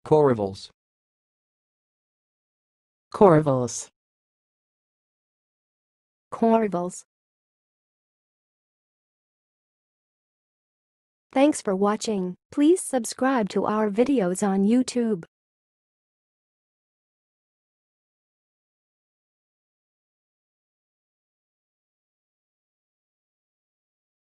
corrivals, corrivals, corrivals. Thanks for watching. Please subscribe to our videos on YouTube.